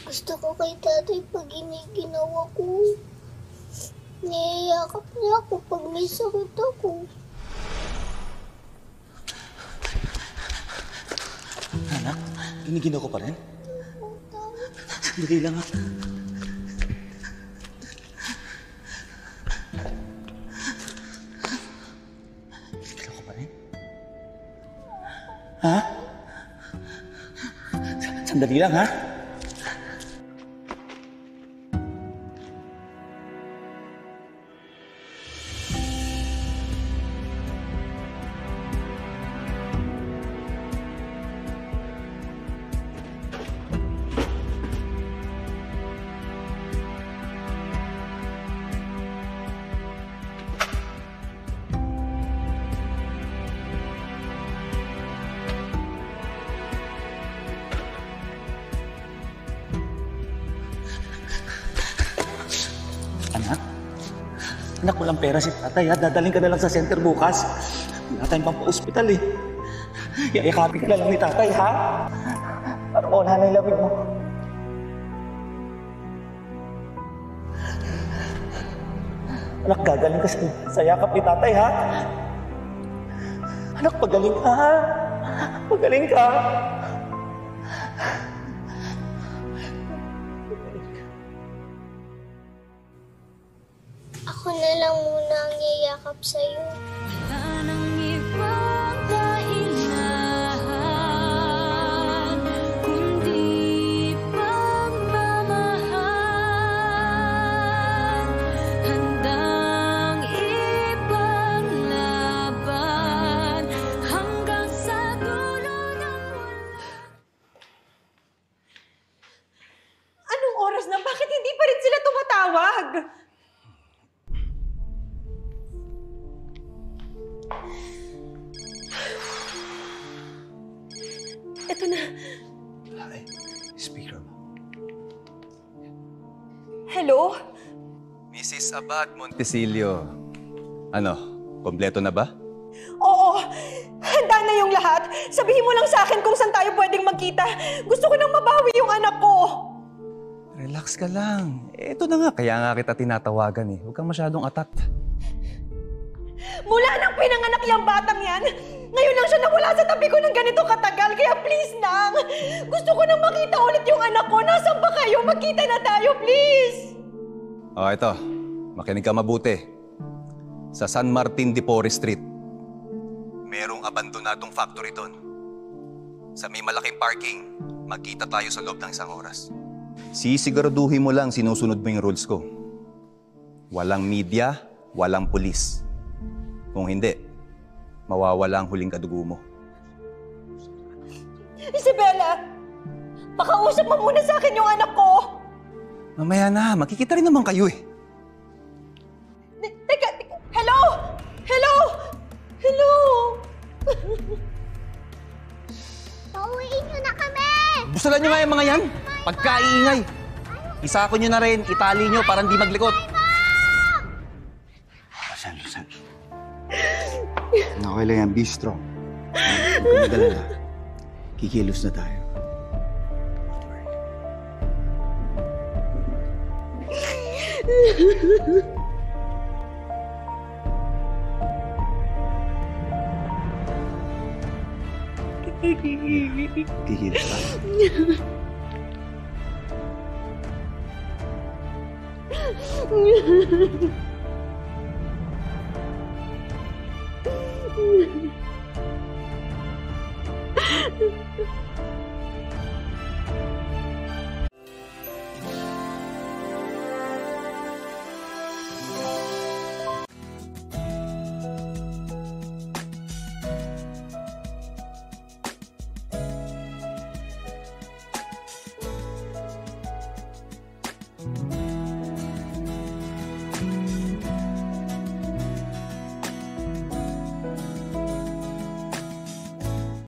Gusto ko kay tatay pag ginawa ko. Niyayakap niya ako pag may sakit ako. Anak, giniginaw ko pa rin? Sandali lang ha. Giniginaw ko pa rin? Ha? Sandali lang ha. Anak? Anak, walang pera si tatay ha. Dadaling ka na lang sa center bukas. Wala tayong pampa-hospital eh. Yayakapin ka na lang ni tatay ha. Parang wala na yung lamig mo. Anak, gagaling ka sa yakap ni tatay ha. Anak, pagaling ka ha. Pagaling ka. Ako na lang muna ang yayakap sa'yo. Wala nang ibang kailangan, kundi pagmamahal. Handang ipaglaban hanggang sa dulo ng wala. Anong oras na? Bakit hindi pa rin sila tumatawag? Ito na. Ay, speaker mo. Hello? Mrs. Abad Montesilio. Ano, kompleto na ba? Oo, handa na yung lahat. Sabihin mo lang sa akin kung saan tayo pwedeng magkita. Gusto ko nang mabawi yung anak ko. Relax ka lang. Ito na nga, kaya nga kita tinatawagan eh. Huwag kang masyadong atat. Mula nang pinanganak yung batang yan, ngayon lang siya nawala sa tabi ko ng ganito katagal. Kaya please lang, gusto ko nang makita ulit yung anak ko. Nasaan ba kayo? Magkita na tayo, please! O, ito. Makinig ka mabuti. Sa San Martin de Porres Street, merong abandonadong factory doon. Sa may malaking parking, magkita tayo sa loob ng isang oras. Sisiguraduhin mo lang sinusunod mo yung rules ko. Walang media, walang pulis. Kung hindi, mawawala ang huling kadugo mo. Isabella, pakausap mo muna sa akin yung anak ko. Mamaya na, makikita rin naman kayo eh. Teka, hello? Hello? Hello? Pauwiin niyo na kami! Busalan nyo nga yung mga yan! Pagkaiingay! Isako nyo na rin, itali nyo para hindi maglikot. San. Okay lang yan, be strong. Huwag kang mag-alala. Kikilos na tayo. Don't worry. Kikilos tayo.